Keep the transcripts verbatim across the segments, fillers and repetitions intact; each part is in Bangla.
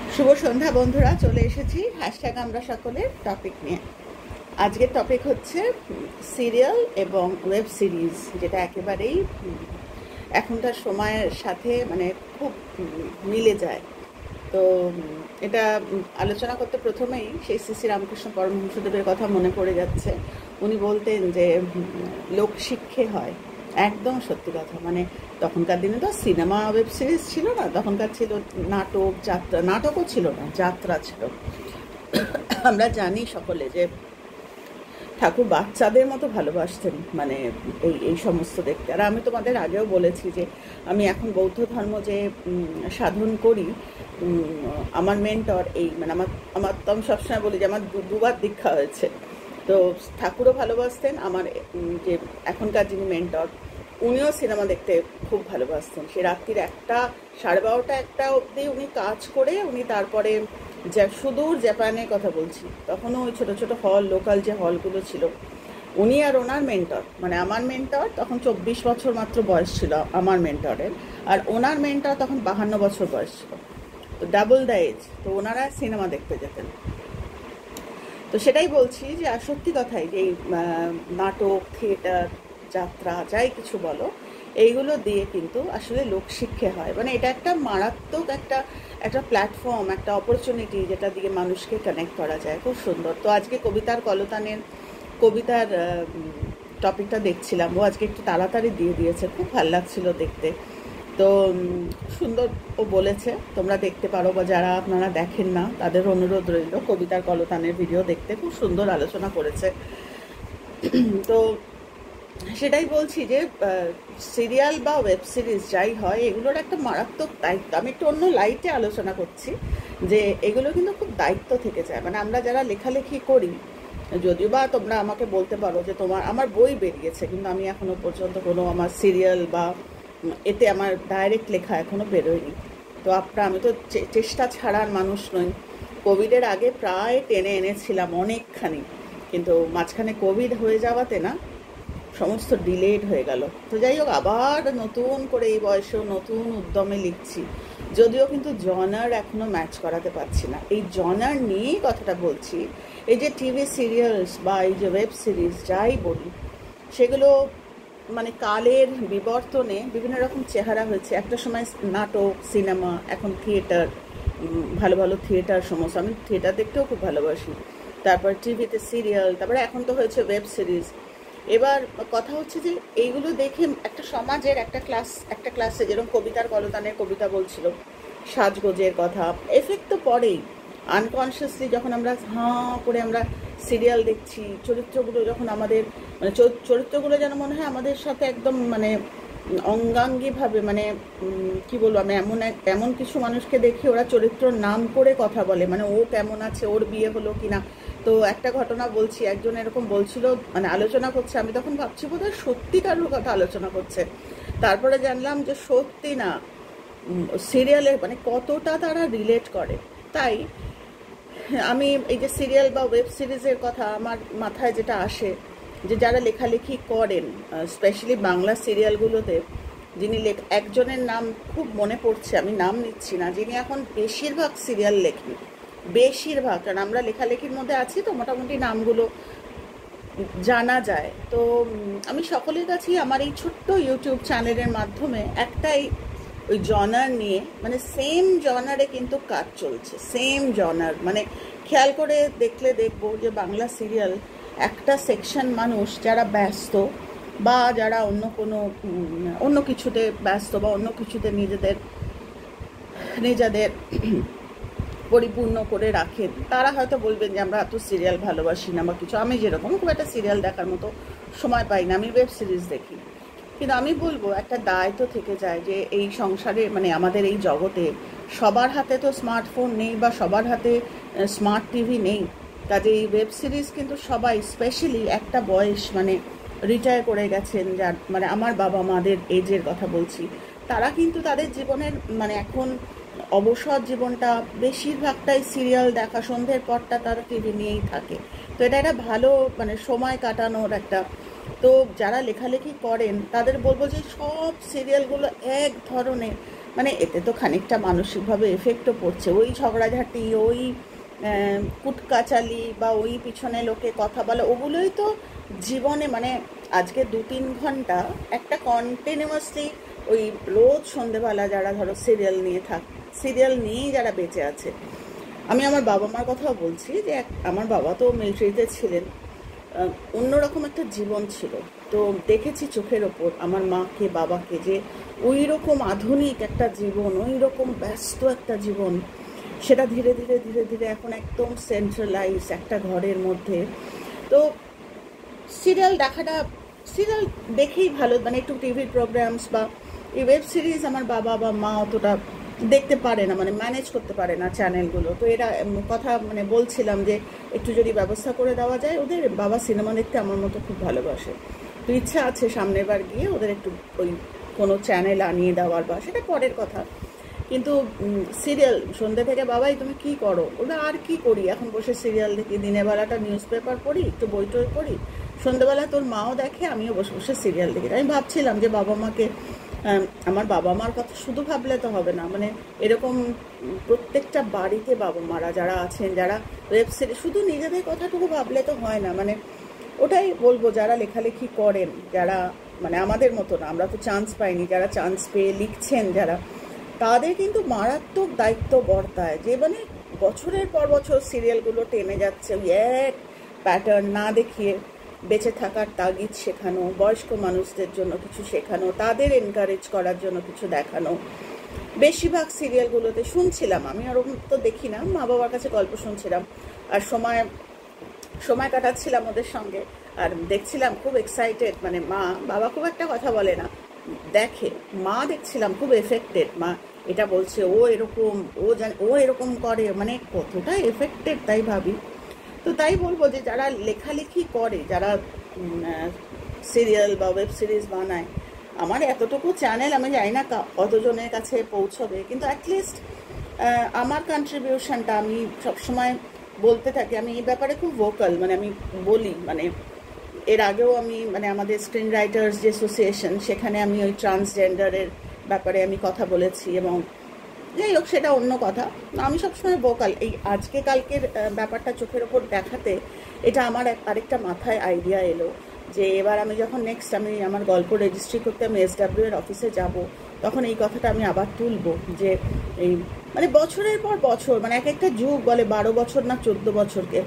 শুভ সন্ধ্যা বন্ধুরা, চলে এসেছি হ্যাশট্যাগ আমরা সকলের টপিক নিয়ে। আজকের টপিক হচ্ছে সিরিয়াল এবং ওয়েব সিরিজ, যেটা একেবারেই এখনকার সময়ের সাথে মানে খুব মিলে যায়। তো এটা আলোচনা করতে প্রথমেই সেই শ্রী শ্রী রামকৃষ্ণ পরমহংসদেবের কথা মনে পড়ে যাচ্ছে। উনি বলতেন যে লোকশিক্ষে হয়, একদম সত্যি কথা। মানে তখনকার দিনে তো সিনেমা ওয়েব সিরিজ ছিল না, তখনকার ছিল নাটক, যাত্রা। নাটকও ছিল না, যাত্রা ছিল। আমরা জানি সকলে যে ঠাকুর বাচ্চাদের মতো ভালোবাসতেন মানে এই এই সমস্ত দেখতে। আর আমি তোমাদের আগেও বলেছি যে আমি এখন বৌদ্ধ ধর্ম যে সাধন করি, আমার মেন্টর এই মানে আমার আমার তো আমি সবসময় বলি যে আমার দুবার দীক্ষা হয়েছে। তো ঠাকুরও ভালোবাসতেন, আমার যে এখনকার যিনি মেন্টর উনিও সিনেমা দেখতে খুব ভালোবাসতেন। সে রাত্রির একটা সাড়ে বারোটা একটা অবধি উনি কাজ করে উনি তারপরে যা সুদূর জাপানের কথা বলছি, তখনও ওই ছোটো ছোটো হল, লোকাল যে হলগুলো ছিল, উনি আর ওনার মেন্টর মানে আমার মেন্টর তখন চব্বিশ বছর মাত্র বয়স ছিল আমার মেন্টরের, আর ওনার মেন্টর তখন বাহান্ন বছর বয়স ছিল। তো ডাবল দ্য এজ। তো ওনারা সিনেমা দেখতে যেতেন। তো সেটাই বলছি যে আর সত্যি কথাই যে এই নাটক, থিয়েটার, যাত্রা, যাই কিছু বলো, এইগুলো দিয়ে কিন্তু আসলে লোকশিক্ষা হয়। মানে এটা একটা মারাত্মক একটা একটা প্ল্যাটফর্ম, একটা অপরচুনিটি, যেটা দিয়ে মানুষকে কানেক্ট করা যায়। খুব সুন্দর। তো আজকে কবিতার কলতানের কবিতার টপিকটা দেখছিলাম, ও আজকে একটু তাড়াতাড়ি দিয়ে দিয়েছে, খুব ভালো লাগছিল দেখতে। তো সুন্দর ও বলেছে, তোমরা দেখতে পারো, বা যারা আপনারা দেখেন না তাদের অনুরোধ রইল কবিতার কলতানের ভিডিও দেখতে। খুব সুন্দর আলোচনা করেছে। তো সেটাই বলছি যে সিরিয়াল বা ওয়েব সিরিজ যাই হয়, এগুলোর একটা মারাত্মক দায়িত্ব। আমি একটু অন্য লাইটে আলোচনা করছি যে এগুলো কিন্তু খুব দায়িত্ব থেকে যায়। মানে আমরা যারা লেখালেখি করি, যদিও বা তোমরা আমাকে বলতে পারো যে তোমার আমার বই বেরিয়েছে, কিন্তু আমি এখনো পর্যন্ত কোনো আমার সিরিয়াল বা এতে আমার ডাইরেক্ট লেখা এখনো বেরোয়নি। তো আপনার আমি তো চেষ্টা ছাড়ার মানুষ নই। কোভিডের আগে প্রায় টেনে এনেছিলাম অনেকখানি, কিন্তু মাঝখানে কোভিড হয়ে যাওয়াতে না সমস্ত ডিলেড হয়ে গেল। তো যাই হোক, আবার নতুন করে এই বয়সেও নতুন উদ্যমে লিখছি, যদিও কিন্তু জনার এখনো ম্যাচ করাতে পারছি না। এই জনার নিয়েই কথাটা বলছি। এই যে টিভি সিরিয়ালস বা এই যে ওয়েব সিরিজ যাই বলি, সেগুলো মানে কালের বিবর্তনে বিভিন্ন রকম চেহারা হয়েছে। একটা সময় নাটক, সিনেমা, এখন থিয়েটার, ভালো ভালো থিয়েটার সমস্ত। আমি থিয়েটার দেখতেও খুব ভালোবাসি। তারপর টিভিতে সিরিয়াল, তারপরে এখন তো হয়েছে ওয়েব সিরিজ। এবার কথা হচ্ছে যে এইগুলো দেখে একটা সমাজের একটা ক্লাস একটা ক্লাসে, যেরকম কবিতার কলতানের কবিতা বলছিল সাজগোজের কথা, এফেক্ট তো পড়েই। আনকনসিয়াসলি যখন আমরা হাঁ করে আমরা সিরিয়াল দেখছি, চরিত্রগুলো যখন আমাদের মানে চরিত্রগুলো যেন মনে হয় আমাদের সাথে একদম মানে অঙ্গাঙ্গিভাবে, মানে কি বলবো, আমি এমন এক এমন কিছু মানুষকে দেখি ওরা চরিত্রর নাম করে কথা বলে, মানে ও কেমন আছে, ওর বিয়ে হলো কিনা। তো একটা ঘটনা বলছি, একজন এরকম বলছিল, মানে আলোচনা করছে, আমি তখন ভাবছি বোধহয় সত্যিকারের কথা আলোচনা করছে। তারপরে জানলাম যে সত্যি না, সিরিয়ালে মানে কতটা তারা রিলেট করে। তাই আমি এই যে সিরিয়াল বা ওয়েব সিরিজের কথা আমার মাথায় যেটা আসে, যে যারা লেখালেখি করেন, স্পেশালি বাংলা সিরিয়ালগুলোতে, যিনি লেখ একজনের নাম খুব মনে পড়ছে, আমি নাম নিচ্ছি না, যিনি এখন বেশিরভাগ সিরিয়াল লেখেন, বেশিরভাগ। কারণ আমরা লেখালেখির মধ্যে আছি তো মোটামুটি নামগুলো জানা যায়। তো আমি সকলের কাছেই আমার এই ছোট্ট ইউটিউব চ্যানেলের মাধ্যমে একটাই ওই জনার নিয়ে, মানে সেম জনারে কিন্তু কাজ চলছে, সেম জনার। মানে খেয়াল করে দেখলে দেখবো যে বাংলা সিরিয়াল একটা সেকশন মানুষ যারা ব্যস্ত, বা যারা অন্য কোনো অন্য কিছুতে ব্যস্ত, বা অন্য কিছুতে নিজেদের নিজেদের পরিপূর্ণ করে রাখেন, তারা হয়তো বলবেন যে আমরা এত সিরিয়াল ভালোবাসি না বা কিছু। আমি যেরকম খুব একটা সিরিয়াল দেখার মতো সময় পাই না, আমি ওয়েব সিরিজ দেখি। কিন্তু আমি বলবো একটা দায়িত্ব থেকে যায় যে এই সংসারে, মানে আমাদের এই জগতে সবার হাতে তো স্মার্টফোন নেই, বা সবার হাতে স্মার্ট টিভি নেই। কাজে এই ওয়েব সিরিজ কিন্তু সবাই, স্পেশালি একটা বয়স মানে রিটায়ার করে গেছেন, যার মানে আমার বাবা মাদের এজের কথা বলছি, তারা কিন্তু তাদের জীবনের মানে এখন অবসর জীবনটা বেশিরভাগটাই সিরিয়াল দেখা, সন্ধ্যের পরটা তারা টিভি নিয়েই থাকে। তো এটা একটা ভালো মানে সময় কাটানোর একটা। তো যারা লেখালেখি করেন তাদের বলবো যে সব সিরিয়ালগুলো এক ধরনের, মানে এতে তো খানিকটা মানসিকভাবে এফেক্টও পড়ছে। ওই ঝগড়াঝাটি, ওই কুটকাচালি বা ওই পিছনে লোকে কথা বলা, ওগুলোই তো জীবনে মানে আজকে দু তিন ঘন্টা একটা কন্টিনিউয়াসলি ওই রোজ সন্ধেবেলা যারা ধরো সিরিয়াল নিয়ে থাক সিরিয়াল নিয়েই যারা বেঁচে আছে। আমি আমার বাবা মার কথাও বলছি যে আমার বাবা তো মিলিটারিতে ছিলেন, অন্যরকম একটা জীবন ছিল। তো দেখেছি চোখের ওপর আমার মাকে বাবাকে যে ওই রকম আধুনিক একটা জীবন, ওই রকম ব্যস্ত একটা জীবন, সেটা ধীরে ধীরে ধীরে ধীরে এখন একদম সেন্ট্রালাইজ একটা ঘরের মধ্যে। তো সিরিয়াল দেখাটা, সিরিয়াল দেখেই ভালো, মানে একটু টিভির প্রোগ্রামস বা এই ওয়েব সিরিজ আমার বাবা বা মা অতটা দেখতে পারে না, মানে ম্যানেজ করতে পারে না চ্যানেলগুলো। তো এরা কথা মানে বলছিলাম যে একটু যদি ব্যবস্থা করে দেওয়া যায়, ওদের বাবা সিনেমা দেখতে আমার মতো খুব ভালোবাসে। তো ইচ্ছা আছে সামনের বার গিয়ে ওদের একটু ওই কোনো চ্যানেল আনিয়ে দেওয়ার, বা সেটা পরের কথা। কিন্তু সিরিয়াল সন্ধ্যে থেকে বাবাই তুমি কি করো, ওরা আর কি করি, এখন বসে সিরিয়াল দেখি, দিনের বেলাটা নিউজ পেপার পড়ি, একটু বই টই পড়ি, সন্ধ্যেবেলা তোর মাও দেখে, আমিও বসে বসে সিরিয়াল দেখি। আমি ভাবছিলাম যে বাবা মাকে, আমার বাবা মার কথা শুধু ভাবলে তো হবে না, মানে এরকম প্রত্যেকটা বাড়িতে বাবা মারা যারা আছেন, যারা ওয়েব সিরিজ, শুধু নিজেদের কথাটুকু ভাবলে তো হয় না। মানে ওটাই বলবো, যারা লেখালেখি করেন, যারা মানে আমাদের মতো না, আমরা তো চান্স পাইনি, যারা চান্স পেয়ে লিখছেন যারা, তাদের কিন্তু মারাত্মক দায়িত্ব বর্তায় যে মানে বছরের পর বছর সিরিয়ালগুলো টেনে যাচ্ছে, ওই এক প্যাটার্ন না দেখিয়ে বেঁচে থাকার তাগিদ শেখানো, বয়স্ক মানুষদের জন্য কিছু শেখানো, তাদের এনকারেজ করার জন্য কিছু দেখানো। বেশিরভাগ সিরিয়ালগুলোতে শুনছিলাম, আমি ওরকম তো দেখি না, মা বাবার কাছে গল্প শুনছিলাম আর সময় সময় কাটাচ্ছিলাম ওদের সঙ্গে, আর দেখছিলাম খুব এক্সাইটেড। মানে মা, বাবা খুব একটা কথা বলে না, দেখে, মা দেখছিলাম খুব এফেক্টেড, মা এটা বলছে, ও এরকম, ও জানে, ও এরকম করে, মানে কতটা এফেক্টেড তাই ভাবি। তো তাই বলবো যে যারা লেখালেখি করে, যারা সিরিয়াল বা ওয়েব সিরিজ বানায়, আমার এতটুকু চ্যানেল আমি জানি না কতজনের কাছে পৌঁছবে, কিন্তু অ্যাটলিস্ট আমার কন্ট্রিবিউশনটা আমি সবসময় বলতে থাকি। আমি এই ব্যাপারে খুব ভোকাল, মানে আমি বলি, মানে এর আগেও আমি মানে আমাদের স্ক্রিন রাইটার্স যে অ্যাসোসিয়েশন, সেখানে আমি ওই ট্রান্সজেন্ডারের ব্যাপারে আমি কথা বলেছি, এবং যাই হোক সেটা অন্য কথা। আমি সবসময় ভোকাল। এই আজকে কালকের ব্যাপারটা চোখের ওপর দেখাতে এটা আমার আরেকটা মাথায় আইডিয়া এলো যে এবার আমি যখন নেক্সট আমি আমার গল্প রেজিস্ট্রি করতে আমি এসডাব্লিউ এর অফিসে যাব, তখন এই কথাটা আমি আবার তুলবো যে এই মানে বছরের পর বছর, মানে এক একটা যুগ বলে বারো বছর না চোদ্দ বছরকে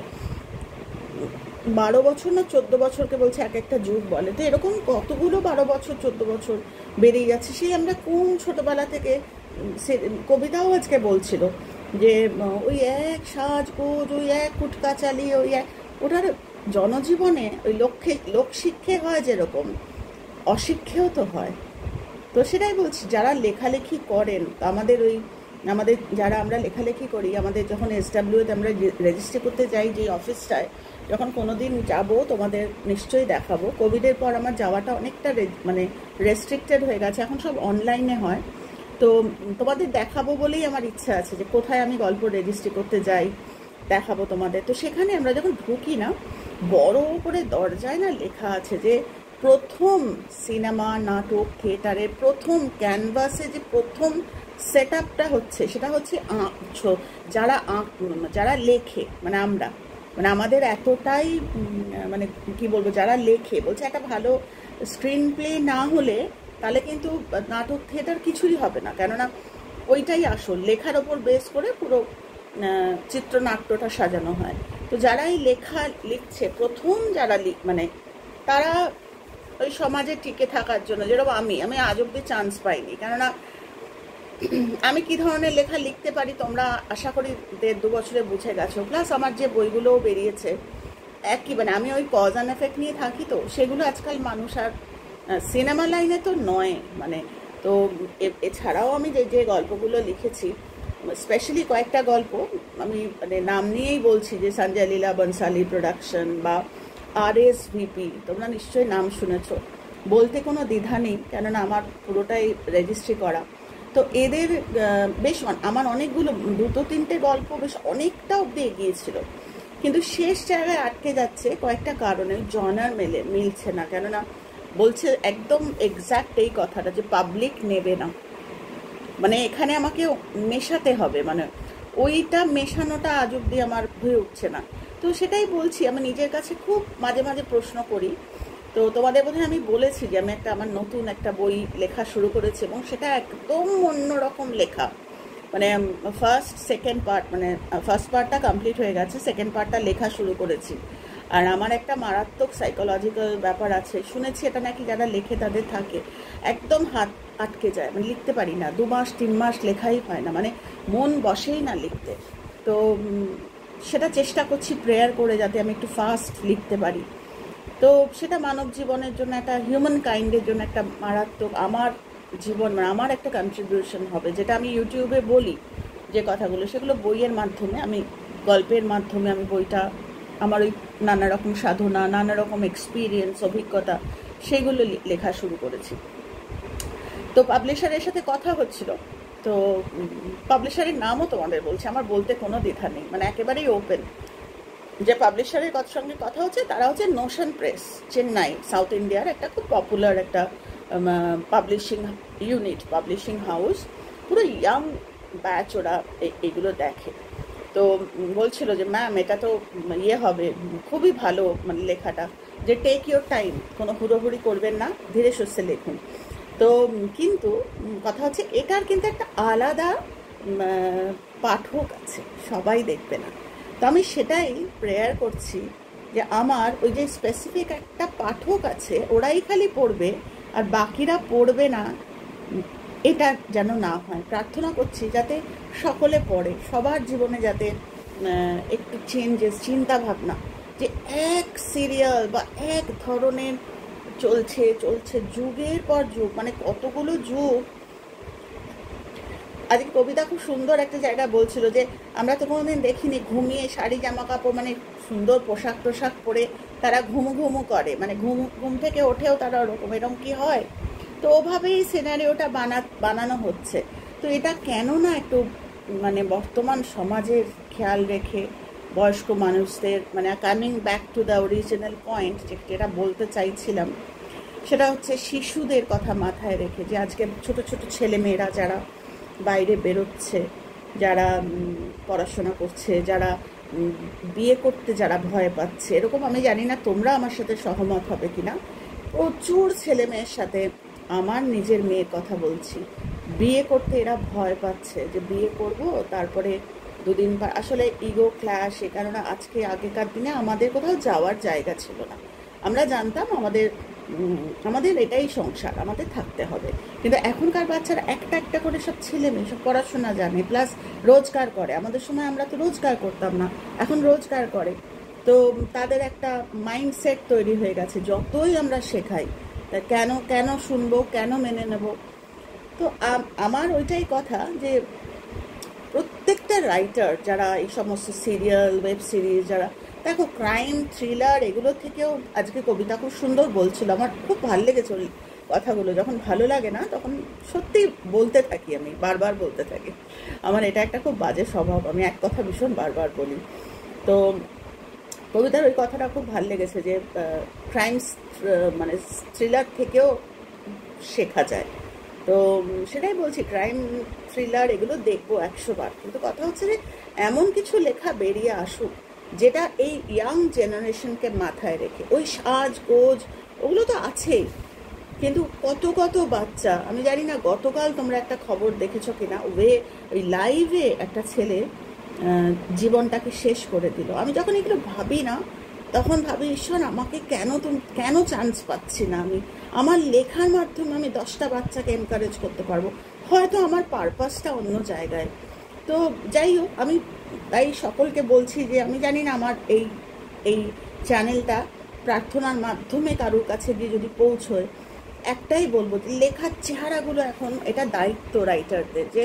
বারো বছর না চোদ্দ বছরকে বলছে এক একটা যুগ বলে। তো এরকম কতগুলো বারো বছর চোদ্দ বছর বেরিয়ে যাচ্ছে। সেই আমরা কোন ছোটবেলা থেকে, সে কবিতাও আজকে বলছিল যে ওই এক সাজগোজ, ওই এক কুটকাচালি, ওই এক, ওটার জনজীবনে ওই লক্ষ্যে লোকশিক্ষে হয় যেরকম, অশিক্ষেও তো হয়। তো সেটাই বলছি, যারা লেখালেখি করেন, আমাদের ওই আমাদের যারা আমরা লেখালেখি করি, আমাদের যখন এসডাব্লিউতে আমরা রেজিস্ট্রি করতে যাই যে অফিসটায়, যখন কোনো দিন যাবো তোমাদের নিশ্চয়ই দেখাবো। কোভিডের পর আমার যাওয়াটা অনেকটা মানে রেস্ট্রিক্টেড হয়ে গেছে, এখন সব অনলাইনে হয়। তো তোমাদের দেখাবো বলেই আমার ইচ্ছা আছে যে কোথায় আমি গল্প রেজিস্ট্রি করতে যাই, দেখাবো তোমাদের। তো সেখানে আমরা যখন ঢুকি না, বড় করে দরজায় না লেখা আছে যে প্রথম সিনেমা, নাটক, থিয়েটারের প্রথম ক্যানভাসে যে প্রথম সেট আপটা হচ্ছে, সেটা হচ্ছে যারা যারা লেখে, মানে আমরা, মানে আমাদের এতটাই মানে কি বলবো, যারা লেখে, বলছে একটা ভালো স্ক্রিন প্লে না হলে তাহলে কিন্তু নাটক থিয়েটার কিছুই হবে না, কেননা ওইটাই আসল, লেখার ওপর বেস করে পুরো চিত্রনাট্যটা সাজানো হয়। তো যারা এই লেখা লিখছে প্রথম, যারা মানে তারা ওই সমাজে টিকে থাকার জন্য, যেরকম আমি আমি আজ অব্দি চান্স পাইনি, কেননা আমি কি ধরনের লেখা লিখতে পারি তোমরা আশা করি দেড় দু বছরে বুঝে গেছো। প্লাস আমার যে বইগুলোও বেরিয়েছে একই, মানে আমি ওই কজ অ্যান্ড এফেক্ট নিয়ে থাকি, তো সেগুলো আজকাল মানুষ আর সিনেমা লাইনে তো নয়, মানে তো এছাড়াও আমি যে যে গল্পগুলো লিখেছি, স্পেশালি কয়েকটা গল্প আমি মানে নাম নিয়েই বলছি, যে সঞ্জয় লীলা বনসালি প্রোডাকশন বা আর এস ভিপি, তোমরা নিশ্চয়ই নাম শুনেছো, বলতে কোনো দ্বিধা নেই, কেননা আমার পুরোটাই রেজিস্ট্রি করা। তো এদের বেশ আমার অনেকগুলো, দুটো তিনটে গল্প বেশ অনেকটা অব্দি এগিয়েছিল, কিন্তু শেষ জায়গায় আটকে যাচ্ছে কয়েকটা কারণে, জনার মেলে মিলছে না, কেননা বলছে একদম এক্স্যাক্ট এই কথাটা যে পাবলিক নেবে না, মানে এখানে আমাকে মেশাতে হবে, মানে ওইটা মেশানোটা আজ অব্দি আমার হয়ে উঠছে না। তো সেটাই বলছি, আমি নিজের কাছে খুব মাঝে মাঝে প্রশ্ন করি। তো তোমাদের বোধহয় আমি বলেছি যে আমি একটা আমার নতুন একটা বই লেখা শুরু করেছি, এবং সেটা একদম অন্যরকম লেখা। মানে ফার্স্ট সেকেন্ড পার্ট, মানে ফার্স্ট পার্টটা কমপ্লিট হয়ে গেছে, সেকেন্ড পার্টটা লেখা শুরু করেছি। আর আমার একটা মারাত্মক সাইকোলজিক্যাল ব্যাপার আছে, শুনেছি এটা নাকি যারা লেখে তাদের থাকে, একদম হাত আটকে যায়, মানে লিখতে পারি না, দু মাস তিন মাস লেখাই হয় না, মানে মন বসেই না লিখতে। তো সেটা চেষ্টা করছি প্রেয়ার করে যাতে আমি একটু ফাস্ট লিখতে পারি। তো সেটা মানব জীবনের জন্য, একটা হিউম্যান কাইন্ডের জন্য একটা মারাত্মক, আমার জীবন মানে আমার একটা কন্ট্রিবিউশন হবে, যেটা আমি ইউটিউবে বলি যে কথাগুলো, সেগুলো বইয়ের মাধ্যমে, আমি গল্পের মাধ্যমে আমি বইটা, আমার ওই নানা রকম সাধনা, নানা রকম এক্সপিরিয়েন্স, অভিজ্ঞতা, সেগুলো লেখা শুরু করেছি। তো পাবলিশারের সাথে কথা হচ্ছিল, তো পাবলিশারের নামও তোমাদের বলছি, আমার বলতে কোনো দ্বিধা নেই, মানে একেবারেই ওপেন। যে পাবলিশারের সঙ্গে কথা হচ্ছে তারা হচ্ছে নোশন প্রেস, চেন্নাই, সাউথ ইন্ডিয়ার একটা খুব পপুলার একটা পাবলিশিং ইউনিট, পাবলিশিং হাউস, পুরো ইয়াং ব্যাচ ওরা এইগুলো দেখে। তো বলছিল যে ম্যাম এটা তো ইয়ে হবে, খুবই ভালো মানে লেখাটা, যে টেক ইউর টাইম, কোনো হুড়োহুড়ি করবেন না, ধীরে সুস্থে লিখুন। তো কিন্তু কথা হচ্ছে এটার কিন্তু একটা আলাদা পাঠক আছে, সবাই দেখবে না। তো আমি সেটাই প্রেয়ার করছি যে আমার ওই যে স্পেসিফিক একটা পাঠক আছে, ওরাই খালি পড়বে আর বাকিরা পড়বে না, এটা যেন না হয়। প্রার্থনা করছি যাতে সকলে পড়ে, সবার জীবনে যাতে একটু চেঞ্জেস, চিন্তা ভাবনা, যে এক সিরিয়াল বা এক ধরনের চলছে চলছে যুগের পর যুগ, মানে কতগুলো যুগ। আজকে কবিতা খুব সুন্দর একটা জায়গা বলছিল যে আমরা তো কোনোদিন দেখিনি ঘুমিয়ে শাড়ি জামা কাপড়, মানে সুন্দর পোশাক টোশাক পরে তারা ঘুমু ঘুমু করে, মানে ঘুম ঘুম থেকে ওঠেও তারা ওরকম, এরকম কি হয়? তো ওভাবেই সিনারিওটা বানা বানানো হচ্ছে। তো এটা কেন না একটু মানে বর্তমান সমাজের খেয়াল রেখে বয়স্ক মানুষদের, মানে coming back to the original point, যেটা বলতে চাইছিলাম, সেটা হচ্ছে শিশুদের কথা মাথায় রেখে, যে আজকে ছোট ছোট ছেলে মেয়েরা যারা বাইরে বেরোচ্ছে, যারা পড়াশোনা করছে, যারা বিয়ে করতে যারা ভয় পাচ্ছে, এরকম আমি জানি না তোমরা আমার সাথে সহমত হবে কিনা, প্রচুর ছেলে মেয়ের সাথে, আমার নিজের মেয়ের কথা বলছি, বিয়ে করতে এরা ভয় পাচ্ছে, যে বিয়ে করব তারপরে দুদিন পর, আসলে ইগো ক্ল্যাশ, এ কারণে আজকে আগেকার দিনে আমাদের কোথাও যাওয়ার জায়গা ছিল না, আমরা জানতাম আমাদের আমাদের এটাই সংসার, আমাদের থাকতে হবে। কিন্তু এখনকার বাচ্চারা একটা একটা করে সব ছেলে মেয়ে সব পড়াশোনা জানে, প্লাস রোজগার করে। আমাদের সময় আমরা তো রোজগার করতাম না, এখন রোজগার করে। তো তাদের একটা মাইন্ডসেট তৈরি হয়ে গেছে, যতই আমরা শেখাই কেন কেন শুনবো, কেন মেনে নেব। তো আমার ওইটাই কথা যে প্রত্যেকটা রাইটার যারা এই সমস্ত সিরিয়াল, ওয়েব সিরিজ, যারা দেখো ক্রাইম থ্রিলার, এগুলো থেকেও আজকে কবিতা খুব সুন্দর বলছিল, আমার খুব ভালো লেগেছে ওই কথাগুলো। যখন ভালো লাগে না তখন সত্যি বলতে থাকি, আমি বারবার বলতে থাকি, আমার এটা একটা খুব বাজে স্বভাব, আমি এক কথা ভীষণ বারবার বলি। তো কবিতার ওই কথাটা খুব ভালো লেগেছে যে ক্রাইম মানে থ্রিলার থেকেও শেখা যায়। তো সেটাই বলছি, ক্রাইম থ্রিলার এগুলো দেখবো একশো বার, কিন্তু কথা হচ্ছে যে এমন কিছু লেখা বেরিয়ে আসুক যেটা এই ইয়াং জেনারেশনকে মাথায় রেখে, ওই সাজ গোজ ওগুলো তো আছেই, কিন্তু কত কত বাচ্চা, আমি জানি না গতকাল তোমরা একটা খবর দেখেছো কিনা, ওয়ে ওই লাইভে একটা ছেলে জীবনটাকে শেষ করে দিল। আমি যখন এগুলো ভাবি না তখন ভাবি, ঈশ্বর আমাকে কেন তুমি কেন চান্স পাচ্ছি না, আমি আমার লেখার মাধ্যমে আমি দশটা বাচ্চাকে এনকারেজ করতে পারবো, হয়তো আমার পারপাসটা অন্য জায়গায়। তো যাই হোক, আমি তাই সকলকে বলছি যে আমি জানি না আমার এই এই চ্যানেলটা প্রার্থনার মাধ্যমে কারোর কাছে গিয়ে যদি পৌঁছয়, একটাই বলবো যে লেখার চেহারাগুলো এখন, এটা দায়িত্ব রাইটারদের, যে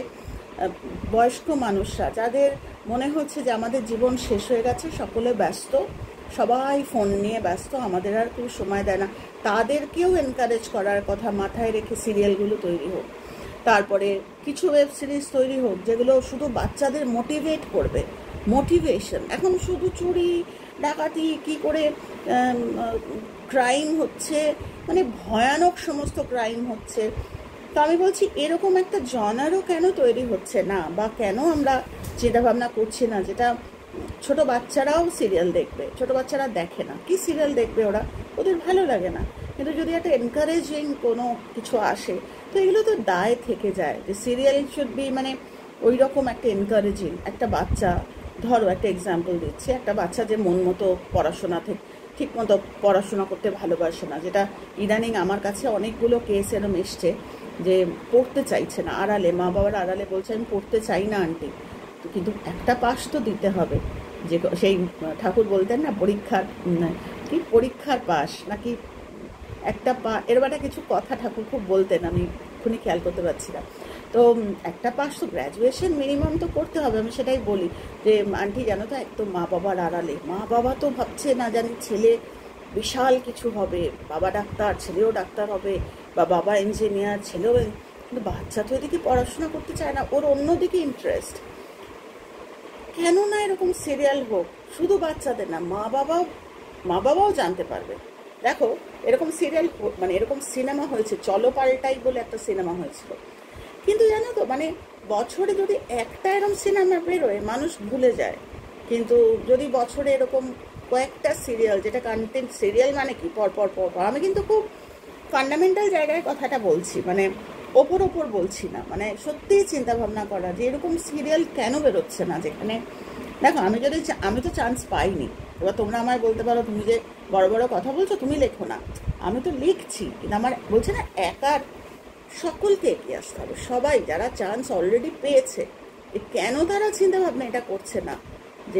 বয়স্ক মানুষরা যাদের মনে হচ্ছে যে আমাদের জীবন শেষ হয়ে গেছে, সকলে ব্যস্ত, সবাই ফোন নিয়ে ব্যস্ত, আমাদের আর কেউ সময় দেয় না, তাদেরকেও এনকারেজ করার কথা মাথায় রেখে সিরিয়ালগুলো তৈরি হোক, তারপরে কিছু ওয়েব সিরিজ তৈরি হোক যেগুলো শুধু বাচ্চাদের মোটিভেট করবে। মোটিভেশন, এখন শুধু চুরি ডাকাতি কি করে ক্রাইম হচ্ছে, মানে ভয়ানক সমস্ত ক্রাইম হচ্ছে, তো আমি বলছি এরকম একটা জনারও কেন তৈরি হচ্ছে না, বা কেন আমরা চিন্তাভাবনা করছি না যেটা ছোট বাচ্চারাও সিরিয়াল দেখবে। ছোট বাচ্চারা দেখে না, কি সিরিয়াল দেখবে ওরা, ওদের ভালো লাগে না। কিন্তু যদি একটা এনকারেজিং কোনো কিছু আসে তো এগুলো তো দায় থেকে যায় যে সিরিয়াল শুড বি মানে ওই রকম একটা এনকারেজিং। একটা বাচ্চা, ধরো একটা এক্সাম্পল দিচ্ছি, একটা বাচ্চা যে মন মতো পড়াশোনা থেকে ঠিক মতো পড়াশোনা করতে ভালোবাসে না, যেটা ইদানিং আমার কাছে অনেকগুলো কেস এরম এসছে যে পড়তে চাইছে না, আড়ালে মা বাবার আড়ালে বলছে আমি পড়তে চাই না আন্টি, তো কিন্তু একটা পাস তো দিতে হবে। যে সেই ঠাকুর বলতেন না পরীক্ষার কি পরীক্ষার পাস নাকি একটা পা, এরকম একটা কিছু কথা ঠাকুর খুব বলতেন, আমি এক্ষুনি খেয়াল করতে পারছি না। তো একটা পাস তো গ্র্যাজুয়েশন মিনিমাম তো করতে হবে। আমি সেটাই বলি যে আন্টি জানো তো একদম মা বাবার আড়ালে, মা বাবা তো ভাবছে না জানি ছেলে বিশাল কিছু হবে, বাবা ডাক্তার ছেলেও ডাক্তার হবে, বা বাবা ইঞ্জিনিয়ার ছেলেও, কিন্তু বাচ্চা তো এদিকে পড়াশোনা করতে চায় না, ওর অন্যদিকে ইন্টারেস্ট। কেন না এরকম সিরিয়াল হোক, শুধু বাচ্চাদের না, মা বাবাও মা বাবাও জানতে পারবে। দেখো এরকম সিরিয়াল মানে এরকম সিনেমা হয়েছে, চলো পাল্টাই বলে একটা সিনেমা হয়েছিল, কিন্তু জানো তো মানে বছরে যদি একটা এরকম সিনেমা বেরোয় মানুষ ভুলে যায়, কিন্তু যদি বছরে এরকম কয়েকটা সিরিয়াল, যেটা কন্টেন্ট সিরিয়াল মানে কি পর পর পর পর, আমি কিন্তু খুব ফান্ডামেন্টাল জায়গায় কথাটা বলছি, মানে ওপর ওপর বলছি না, মানে সত্যিই চিন্তা ভাবনা করা যে এরকম সিরিয়াল কেন বেরোচ্ছে না। যেখানে দেখো আমি যদি আমি তো চান্স পাইনি, এবার তোমরা আমায় বলতে পারো তুমি যে বড় বড় কথা বলছো তুমি লেখো না, আমি তো লিখছি, কিন্তু আমার বলছে না একার, সকলকে এগিয়ে আসতে হবে, সবাই যারা চান্স অলরেডি পেয়েছে, কেন তারা চিন্তা ভাবনা এটা করছে না যে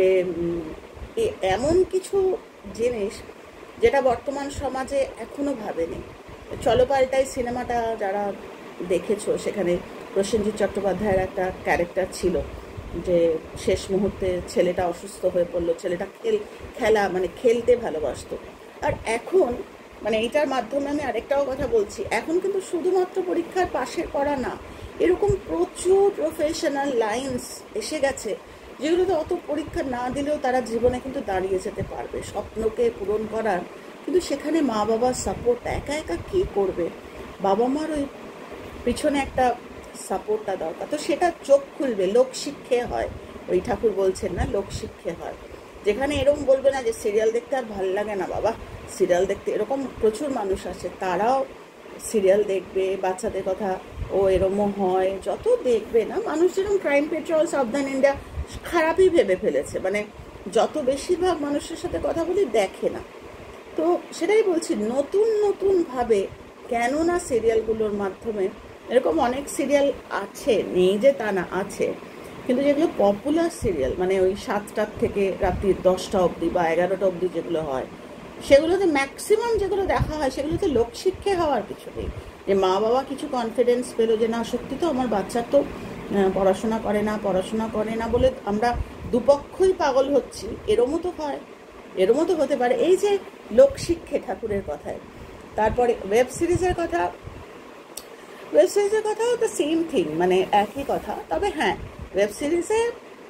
এমন কিছু জিনিস যেটা বর্তমান সমাজে এখনো ভাবেনি। চলো পাল্টাই সিনেমাটা যারা দেখেছো, সেখানে প্রসেনজিৎ চট্টোপাধ্যায়ের একটা ক্যারেক্টার ছিল যে শেষ মুহূর্তে ছেলেটা অসুস্থ হয়ে পড়লো, ছেলেটা খেল খেলা মানে খেলতে ভালোবাসতো। আর এখন মানে এইটার মাধ্যমে আমি আরেকটাও কথা বলছি, এখন কিন্তু শুধুমাত্র পরীক্ষার পাশের পড়া না, এরকম প্রচুর প্রফেশনাল লাইন্স এসে গেছে যেগুলোতে অত পরীক্ষা না দিলেও তারা জীবনে কিন্তু দাঁড়িয়ে যেতে পারবে, স্বপ্নকে পূরণ করার। কিন্তু সেখানে মা বাবার সাপোর্ট, একা একা কী করবে, বাবা মার ওই পিছনে একটা সাপোর্টটা দরকার। তো সেটা চোখ খুলবে, লোকশিক্ষে হয়, ওই ঠাকুর বলছেন না লোকশিক্ষে হয়, যেখানে এরকম বলবে না যে সিরিয়াল দেখতে আর ভাল লাগে না বাবা, সিরিয়াল দেখতে, এরকম প্রচুর মানুষ আছে তারাও সিরিয়াল দেখবে, বাচ্চাদের কথা ও এরমও হয়, যত দেখবে না মানুষ, যেরকম ক্রাইম পেট্রোল, সাবধান ইন্ডিয়া খারাপই ভেবে ফেলেছে, মানে যত বেশিরভাগ মানুষের সাথে কথা বলি দেখে না। তো সেটাই বলছি, নতুন নতুনভাবে কেন না সিরিয়ালগুলোর মাধ্যমে, এরকম অনেক সিরিয়াল আছে, নেই যে তা না, আছে, কিন্তু যেগুলো পপুলার সিরিয়াল মানে ওই সাতটার থেকে রাত্রি দশটা অবধি বা এগারোটা অবধি যেগুলো হয়, সেগুলোতে ম্যাক্সিমাম যেগুলো দেখা হয় সেগুলোতে লোকশিক্ষা হওয়ার কিছু নেই, যে মা বাবা কিছু কনফিডেন্স পেলো যে না সত্যি তো আমার বাচ্চার তো পড়াশোনা করে না পড়াশোনা করে না বলে আমরা দুপক্ষই পাগল হচ্ছি, এরমও তো হয়, এরমও তো হতে পারে। এই যে লোকশিক্ষে ঠাকুরের কথায়। তারপরে ওয়েব সিরিজের কথা, ওয়েব সিরিজের কথাও তো সেম থিং, মানে একই কথা। তবে হ্যাঁ ওয়েব সিরিজে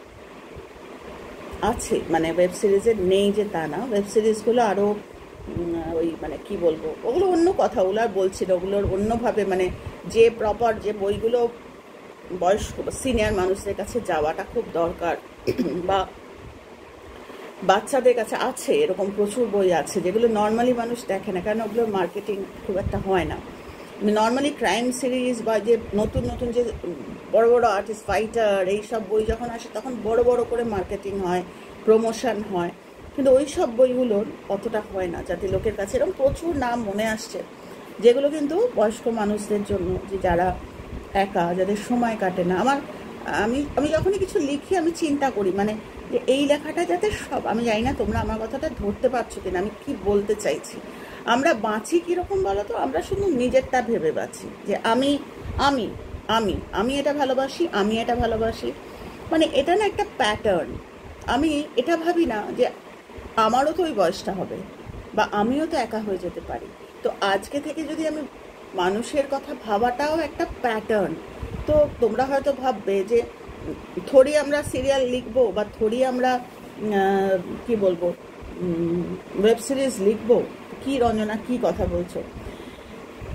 আছে, মানে ওয়েব সিরিজে নেই যে তা না, ওয়েব সিরিজগুলো আরও ওই মানে কি বলবো, ওগুলো অন্য কথা, ওগুলো আর বলছিল, ওগুলোর অন্যভাবে মানে যে প্রপার যে বইগুলো বয়স্ক সিনিয়র মানুষদের কাছে যাওয়াটা খুব দরকার, বা বাচ্চাদের কাছে আছে, এরকম প্রচুর বই আছে যেগুলো নর্মালি মানুষ দেখে না, কারণ ওগুলোর মার্কেটিং খুব একটা হয় না। নর্মালি ক্রাইম সিরিজ বা যে নতুন নতুন যে বড় বড় আর্টিস্ট ফাইটার এইসব বই যখন আসে তখন বড় বড় করে মার্কেটিং হয়, প্রমোশন হয়, কিন্তু ওই সব বইগুলোর অতটা হয় না, যাতে লোকের কাছে এরকম প্রচুর নাম মনে আসছে, যেগুলো কিন্তু বয়স্ক মানুষদের জন্য, যে যারা একা, যাদের সময় কাটে না। আমার আমি আমি যখনই কিছু লিখি আমি চিন্তা করি মানে যে এই লেখাটা যাতে সব, আমি জানি না তোমরা আমার কথাটা ধরতে পারছো কিনা আমি কি বলতে চাইছি। আমরা বাঁচি কীরকম বলো তো, আমরা শুধু নিজেরটা ভেবে বাঁচি, যে আমি আমি আমি আমি এটা ভালোবাসি, আমি এটা ভালোবাসি, মানে এটা না একটা প্যাটার্ন। আমি এটা ভাবি না যে আমারও তো ওই বয়সটা হবে, বা আমিও তো একা হয়ে যেতে পারি। তো আজকে থেকে যদি আমি মানুষের কথা ভাবাটাও একটা প্যাটার্ন, তো তোমরা হয়তো ভাববে যে থোড়ি আমরা সিরিয়াল লিখবো বা থোড়ি আমরা কি বলবো ওয়েব সিরিজ লিখবো, কি রঞ্জনা কি কথা বলছো।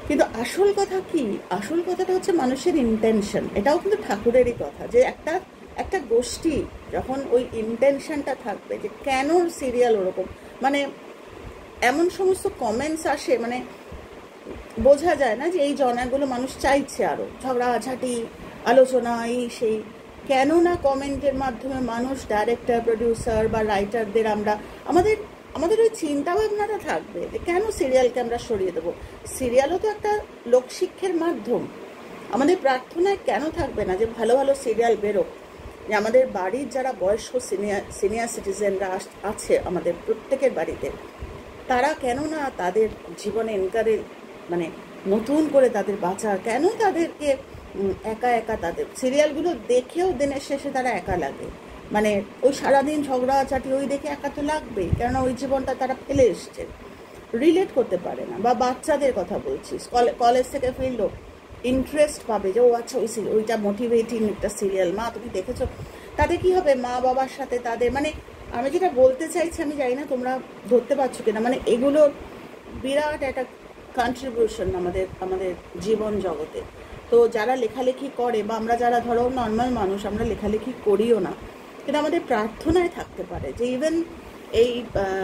কিন্তু আসল কথা কি, আসল কথাটা হচ্ছে মানুষের ইন্টেনশন। এটাও কিন্তু ঠাকুরেরই কথা, যে একটা একটা গোষ্ঠী যখন ওই ইন্টেনশনটা থাকবে যে কেন সিরিয়াল ওরকম, মানে এমন সমস্ত কমেন্টস আসে, মানে বোঝা যায় না যে এই জনাগুলো মানুষ চাইছে আরও ঝগড়াঝাটি আলোচনা এই সেই। কেন না কমেন্টের মাধ্যমে মানুষ ডাইরেক্টর প্রডিউসার বা রাইটারদের আমরা আমাদের আমাদের ওই চিন্তাভাবনাটা থাকবে যে কেন সিরিয়ালকে আমরা সরিয়ে দেবো। সিরিয়ালও তো একটা লোকশিক্ষার মাধ্যম। আমাদের প্রার্থনায় কেন থাকবে না যে ভালো ভালো সিরিয়াল বেরোক, যে আমাদের বাড়ির যারা বয়স্ক সিনিয়র সিনিয়র সিটিজেনরা আছে আমাদের প্রত্যেকের বাড়িতে, তারা কেন না তাদের জীবনে এনকারেজ, মানে নতুন করে তাদের বাঁচার, কেন তাদেরকে একা একা তাদের সিরিয়ালগুলো দেখেও দিনের শেষে তারা একা লাগে। মানে ওই সারাদিন ঝগড়াঝাটি ওই দেখে একা তো লাগবেই, কেননা ওই জীবনটা তারা ফেলে এসছে, রিলেট করতে পারে না। বা বাচ্চাদের কথা বলছি, কলেজ থেকে ফিরলো, ইন্টারেস্ট পাবে যে ও আচ্ছা ওই ওইটা মোটিভেটিং একটা সিরিয়াল, মা তুমি দেখেছো। তাতে কি হবে, মা বাবার সাথে তাদের, মানে আমি যেটা বলতে চাইছি আমি জানি না তোমরা ধরতে পারছো কিনা, মানে এগুলোর বিরাট একটা কন্ট্রিবিউশন আমাদের আমাদের জীবন জগতে। তো যারা লেখালেখি করে বা আমরা যারা ধরো নর্মাল মানুষ, আমরা লেখালেখি করিও না, কিন্তু আমাদের প্রার্থনায় থাকতে পারে যে ইভেন এই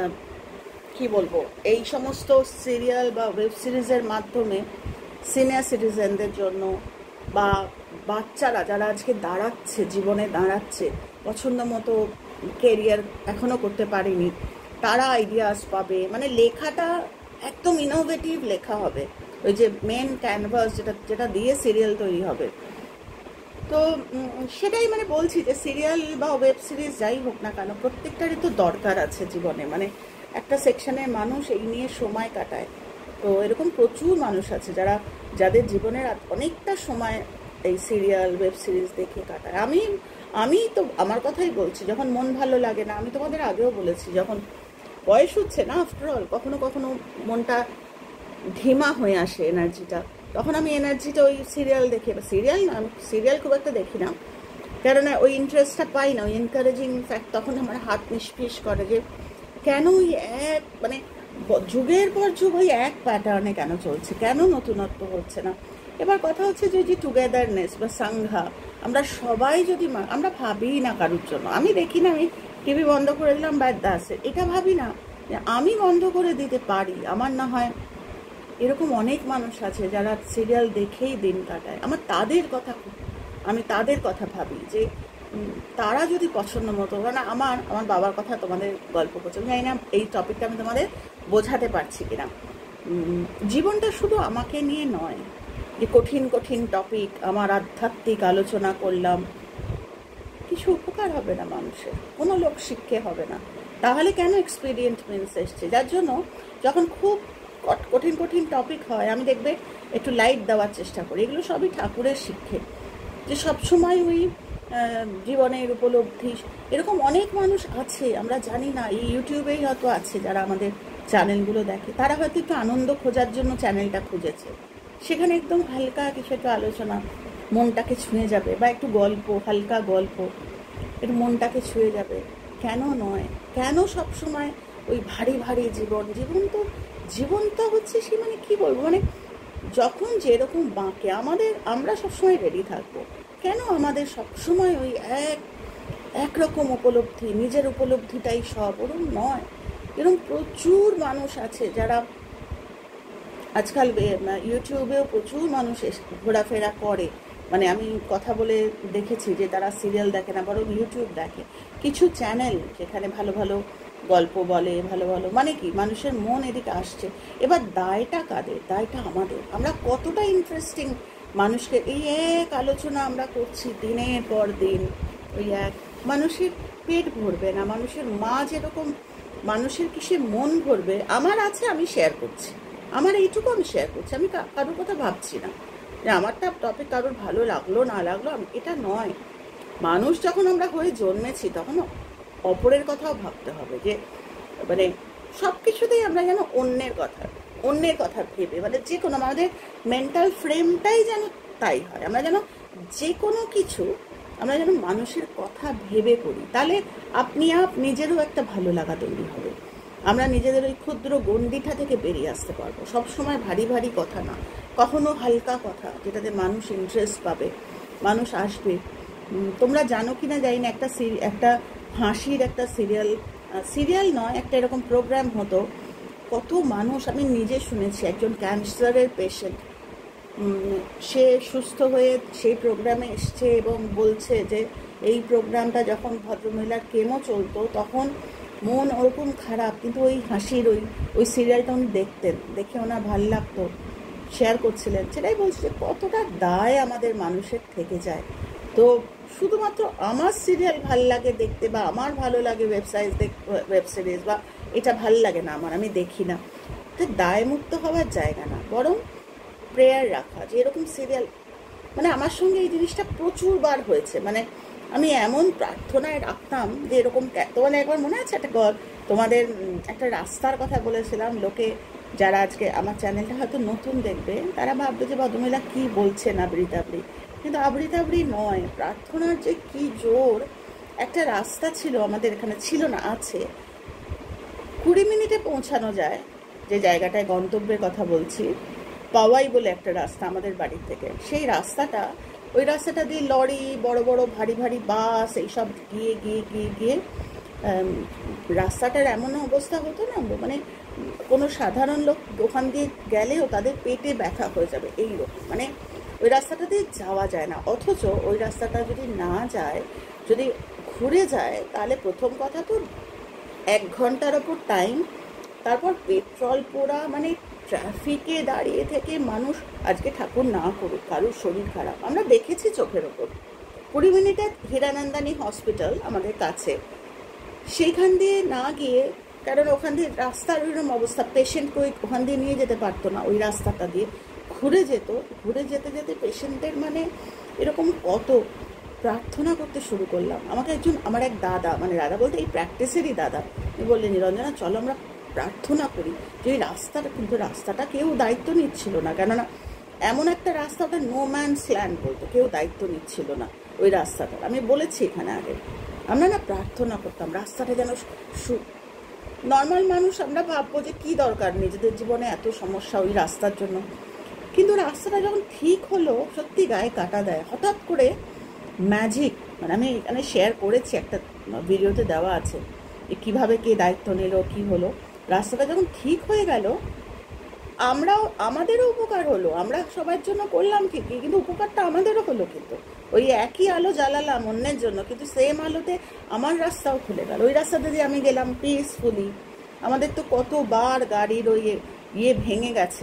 কি বলবো এই সমস্ত সিরিয়াল বা ওয়েব সিরিজের মাধ্যমে সিনিয়র সিটিজেনদের জন্য বা বাচ্চারা যারা আজকে দাঁড়াচ্ছে, জীবনে দাঁড়াচ্ছে, পছন্দ মতো কেরিয়ার এখনও করতে পারেনি, তারা আইডিয়াস পাবে। মানে লেখাটা একদম ইনোভেটিভ লেখা হবে, ওই যে মেন ক্যানভাস যেটা যেটা দিয়ে সিরিয়াল তৈরি হবে। তো সেটাই মানে বলছি যে সিরিয়াল বা ওয়েব সিরিজ যাই হোক না কেন, প্রত্যেকটারই তো দরকার আছে জীবনে। মানে একটা সেকশনের মানুষ এই নিয়ে সময় কাটায়, তো এরকম প্রচুর মানুষ আছে যারা যাদের জীবনের অনেকটা সময় এই সিরিয়াল ওয়েব সিরিজ দেখে কাটায়। আমি আমি তো আমার কথাই বলছি, যখন মন ভালো লাগে না, আমি তোমাদের আগেও বলেছি, যখন বয়স হচ্ছে না আফটারঅল, কখনো কখনো মনটা ধিমা হয়ে আসে এনার্জিটা, তখন আমি এনার্জিটা ওই সিরিয়াল দেখে, বা সিরিয়াল না, আমি সিরিয়াল খুব একটা দেখি না, কেননা ওই ইন্টারেস্টটা পাই না, ওই এনকারেজিং ফ্যাক্ট তখন আমার হাত নিষ্পিস করে যে কেন ওই এক, মানে যুগের পর যুগ ওই এক প্যাটার্নে কেন চলছে, কেন নতুনত্ব হচ্ছে না। এবার কথা হচ্ছে যে যে টুগেদারনেস বা সাংঘা, আমরা সবাই যদি, আমরা ভাবি না কারোর জন্য, আমি দেখি না আমি টিভি বন্ধ করে দিলাম বা দাসে, এটা ভাবি না যে আমি বন্ধ করে দিতে পারি, আমার না হয় এরকম অনেক মানুষ আছে যারা সিরিয়াল দেখেই দিন কাটায়। আমার তাদের কথা, আমি তাদের কথা ভাবি যে তারা যদি পছন্দ মতো, কারণ আমার আমার বাবার কথা তোমাদের গল্প করছে, জানি না এই টপিকটা আমি তোমাদের বোঝাতে পারছি কিনা। জীবনটা শুধু আমাকে নিয়ে নয় যে কঠিন কঠিন টপিক আমার আধ্যাত্মিক আলোচনা করলাম, কিছু উপকার হবে না মানুষের, কোনো লোক শিক্ষে হবে না। তাহলে কেন এক্সপিরিয়েন্স মিনস এসছে, যার জন্য যখন খুব কঠিন কঠিন টপিক হয় আমি দেখবে একটু লাইট দেওয়ার চেষ্টা করি। এগুলো সবই ঠাকুরের শিক্ষে, যে সবসময় ওই জীবনের উপলব্ধি, এরকম অনেক মানুষ আছে আমরা জানি না, এই ইউটিউবেই হয়তো আছে যারা আমাদের চ্যানেলগুলো দেখে, তারা হয়তো একটু আনন্দ খোঁজার জন্য চ্যানেলটা খুঁজেছে, সেখানে একদম হালকা কিছু একটা আলোচনা মনটাকে ছুঁয়ে যাবে, বা একটু গল্প, হালকা গল্প একটু মনটাকে ছুঁয়ে যাবে। কেন নয়, কেন সবসময় ওই ভারী ভারী জীবন, জীবন তো জীবন তো হচ্ছে সে, মানে কি বলবো, মানে যখন যেরকম বাঁকে আমাদের, আমরা সবসময় রেডি থাকবো। কেন আমাদের সবসময় ওই এক একরকম উপলব্ধি, নিজের উপলব্ধিটাই সব, ওরকম নয়। এরকম প্রচুর মানুষ আছে যারা আজকাল ইউটিউবেও প্রচুর মানুষ ঘোরাফেরা করে, মানে আমি কথা বলে দেখেছি যে তারা সিরিয়াল দেখে না, বরং ইউটিউব দেখে, কিছু চ্যানেল যেখানে ভালো ভালো গল্প বলে, ভালো ভালো, মানে কি মানুষের মন এদিকে আসছে। এবার দায়টা কাদের, দায়টা আমাদের, আমরা কতটা ইন্টারেস্টিং মানুষকে এই এক আলোচনা আমরা করছি দিনের পর দিন, ওই এক, মানুষের পেট ভরবে না, মানুষের মা যেরকম, মানুষের কিসে মন ভরবে, আমার আছে আমি শেয়ার করছি, আমার এইটুকু আমি শেয়ার করছি, আমি কারোর কথা ভাবছি না যে আমারটা টপিক কারোর ভালো লাগলো না লাগলো, এটা নয়। মানুষ যখন আমরা হয়ে জন্মেছি তখন অপরের কথাও ভাবতে হবে, যে মানে সব কিছুতেই আমরা যেন অন্যের কথা অন্যের কথা ভেবে, মানে যে কোনো আমাদের মেন্টাল ফ্রেমটাই যেন তাই হয়, আমরা যেন যে কোনো কিছু আমরা যেন মানুষের কথা ভেবে করি, তাহলে আপনি আপ নিজেরও একটা ভালো লাগা তৈরি হবে, আমরা নিজেদের ওই ক্ষুদ্র গণ্ডিটা থেকে বেরিয়ে আসতে পারবো। সবসময় ভারী ভারী কথা না, কখনো হালকা কথা যেটাতে মানুষ ইন্টারেস্ট পাবে, মানুষ আসবে। তোমরা জানো কি না জানি না, একটা একটা হাসির একটা সিরিয়াল, সিরিয়াল নয়, একটা এরকম প্রোগ্রাম হতো, কত মানুষ, আমি নিজে শুনেছি, একজন ক্যান্সারের পেশেন্ট, সে সুস্থ হয়ে সেই প্রোগ্রামে এসছে এবং বলছে যে এই প্রোগ্রামটা যখন ভদ্রমহিলার কেমো চলতো তখন মন ওরকম খারাপ, কিন্তু ওই হাসির ওই ওই সিরিয়ালটা উনি দেখতেন, দেখে ওনার ভাল লাগতো, শেয়ার করছিলেন। সেটাই বলছি যে কতটা দায় আমাদের মানুষের থেকে যায়। তো শুধুমাত্র আমার সিরিয়াল ভাল লাগে দেখতে, বা আমার ভালো লাগে ওয়েবসাইট দেখ ওয়েব সিরিজ, বা এটা ভাল লাগে না আমার, আমি দেখি না, তো দায়মুক্ত হওয়ার জায়গা না, বরং প্রেয়ার রাখা যে এরকম সিরিয়াল, মানে আমার সঙ্গে এই জিনিসটা প্রচুর বার হয়েছে। মানে আমি এমন প্রার্থনায় রাখতাম যে এরকম, তোমার একবার মনে আছে একটা তোমাদের একটা রাস্তার কথা বলেছিলাম, লোকে যারা আজকে আমার চ্যানেলটা হয়তো নতুন দেখবে তারা ভাববে যে ভদ্রমহিলা কী বলছেন আবৃতাবৃ, কিন্তু আবৃতাবৃ নয়, প্রার্থনার যে কি জোর। একটা রাস্তা ছিল আমাদের এখানে, ছিল না, আছে, কুড়ি মিনিটে পৌঁছানো যায় যে জায়গাটায় গন্তব্যের কথা বলছি, পাওয়াই বলে একটা রাস্তা আমাদের বাড়ির থেকে। সেই রাস্তাটা, ওই রাস্তাটা দিয়ে লরি, বড় বড় ভারী ভারী বাস এইসব গিয়ে গিয়ে গিয়ে গিয়ে রাস্তাটার এমন অবস্থা হতো না, মানে কোনো সাধারণ লোক ওখান দিয়ে গেলেও তাদের পেটে ব্যথা হয়ে যাবে এইরকম, মানে ওই রাস্তাটা দিয়ে যাওয়া যায় না। অথচ ওই রাস্তাটা যদি না যায়, যদি ঘুরে যায়, তাহলে প্রথম কথা তো এক ঘন্টার ওপর টাইম, তারপর পেট্রোল পোড়া, মানে ট্রাফিকে দাঁড়িয়ে থেকে মানুষ, আজকে ঠাকুর না করুক কারোর শরীর খারাপ, আমরা দেখেছি চোখের ওপর। কুড়ি মিনিটে হীরানন্দানী হসপিটাল আমাদের কাছে, সেইখান দিয়ে না গিয়ে, কারণ ওখান দিয়ে রাস্তার ওইরকম অবস্থা, পেশেন্টকে ওই ওখান দিয়ে নিয়ে যেতে পারতো না, ওই রাস্তাটা দিয়ে ঘুরে যেত, ঘুরে যেতে যেতে পেশেন্টের মানে এরকম কত প্রার্থনা করতে শুরু করলাম। আমাকে একজন, আমার এক দাদা, মানে দাদা বলতে এই প্র্যাকটিসেরই দাদা, বললেন নিরঞ্জনা চলো আমরা প্রার্থনা করি যে এই রাস্তাটা, কিন্তু রাস্তাটা কেউ দায়িত্ব নিচ্ছিল না, কেননা এমন একটা রাস্তা, ওটা নো ম্যানস ল্যান্ড বলতো, কেউ দায়িত্ব নিচ্ছিল না ওই রাস্তাটার। আমি বলেছি এখানে আগে, আমরা না প্রার্থনা করতাম রাস্তাটা যেন, নর্মাল মানুষ আমরা ভাববো যে কী দরকার, নিজেদের জীবনে এত সমস্যা ওই রাস্তার জন্য, কিন্তু রাস্তাটা যখন ঠিক হলো সত্যি গায়ে কাটা দেয়। হঠাৎ করে ম্যাজিক, মানে আমি এখানে শেয়ার করেছি, একটা ভিডিওতে দেওয়া আছে যে কীভাবে কে দায়িত্ব নিল, কী হলো। রাস্তাটা যখন ঠিক হয়ে গেল, আমরাও, আমাদেরও উপকার হলো, আমরা সবার জন্য করলাম ঠিকই, কিন্তু উপকারটা আমাদেরও হলো। কিন্তু ওই একই আলো জ্বালালাম অন্যের জন্য, কিন্তু সেম আলোতে আমার রাস্তাও খুলে গেল, ওই রাস্তাতে দিয়ে আমি গেলাম পিসফুলি। আমাদের তো কতবার গাড়ির ওই ইয়ে ভেঙে গেছে।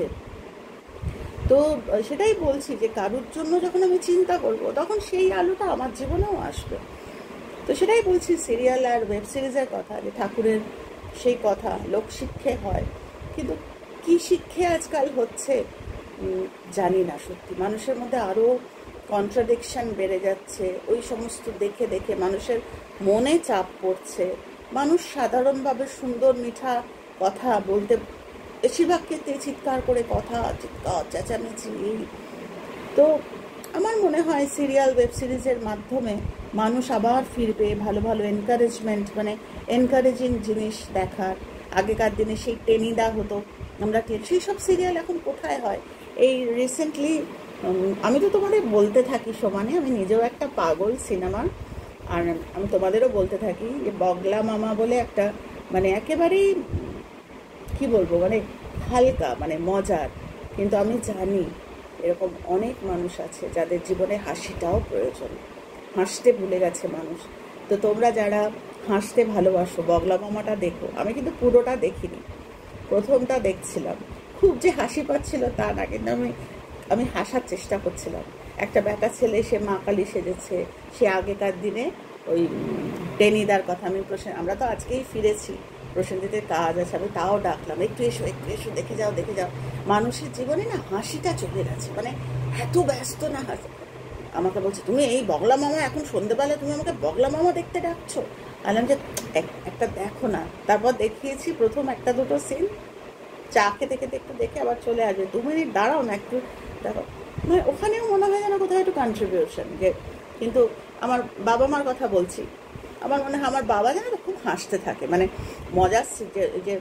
তো সেটাই বলছি যে কারোর জন্য যখন আমি চিন্তা করব, তখন সেই আলোটা আমার জীবনেও আসবে। তো সেটাই বলছি সিরিয়াল আর ওয়েব সিরিজের কথা, যে ঠাকুরের সেই কথা লোকশিক্ষে হয়, কিন্তু কি শিক্ষে আজকাল হচ্ছে জানি না। সত্যি মানুষের মধ্যে আরও কন্ট্রাডিকশন বেড়ে যাচ্ছে, ওই সমস্ত দেখে দেখে মানুষের মনে চাপ পড়ছে। মানুষ সাধারণভাবে সুন্দর মিঠা কথা বলতে, বেশিরভাগ ক্ষেত্রে চিৎকার করে কথা, চিৎকার চেঁচামেচি। তো আমার মনে হয় সিরিয়াল ওয়েব সিরিজের মাধ্যমে মানুষ আবার ফিরবে ভালো ভালো এনকারেজমেন্ট, মানে এনকারেজিং জিনিস দেখার। আগেকার দিনে সেই টেনিদা হতো, আমরা সেই সব সিরিয়াল এখন কোথায় হয়। এই রিসেন্টলি, আমি তো তোমাদের বলতে থাকি সমানে, আমি নিজেও একটা পাগল সিনেমার, আর আমি তোমাদেরও বলতে থাকি যে বগলা মামা বলে একটা, মানে একেবারেই কি বলবো, মানে হালকা, মানে মজার, কিন্তু আমি জানি এরকম অনেক মানুষ আছে যাদের জীবনে হাসিটাও প্রয়োজন, হাসতে ভুলে গেছে মানুষ। তো তোমরা যারা হাসতে ভালোবাসো বগলা মামাটা দেখো। আমি কিন্তু পুরোটা দেখিনি, প্রথমটা দেখছিলাম, খুব যে হাসি পাচ্ছিল তা না, কিন্তু আমি আমি হাসার চেষ্টা করছিলাম। একটা বেটা ছেলে, সে মা কালী সেজেছে, সে আগেকার দিনে ওই টেনিদার কথা, আমি প্রশ্ন, আমরা তো আজকেই ফিরেছি, প্রসেনজিতের কাজ আছে, আমি তাও ডাকলাম একটু এসো, একটু এসো, দেখে যাও দেখে যাও। মানুষের জীবনে না হাসিটা চলে গেছে, মানে এত ব্যস্ত না হাসি। আমাকে বলছে তুমি এই বগলা মামা, এখন সন্ধ্যেবেলা তুমি আমাকে বগলা মামা দেখতে ডাকছো? বললাম যে একটা দেখো না। তারপর দেখিয়েছি প্রথম একটা দুটো সিন, চা খেতে খেতে একটু দেখে আবার চলে আসবে, দু মিনিট দাঁড়াও না একটু দেখো। মানে ওখানেও মনে হয় যেন কোথাও একটু কন্ট্রিবিউশন। যে কিন্তু আমার বাবা মার কথা বলছি, আমার মনে হয় আমার বাবা যেন খুব হাসতে থাকে, মানে মজার যে যে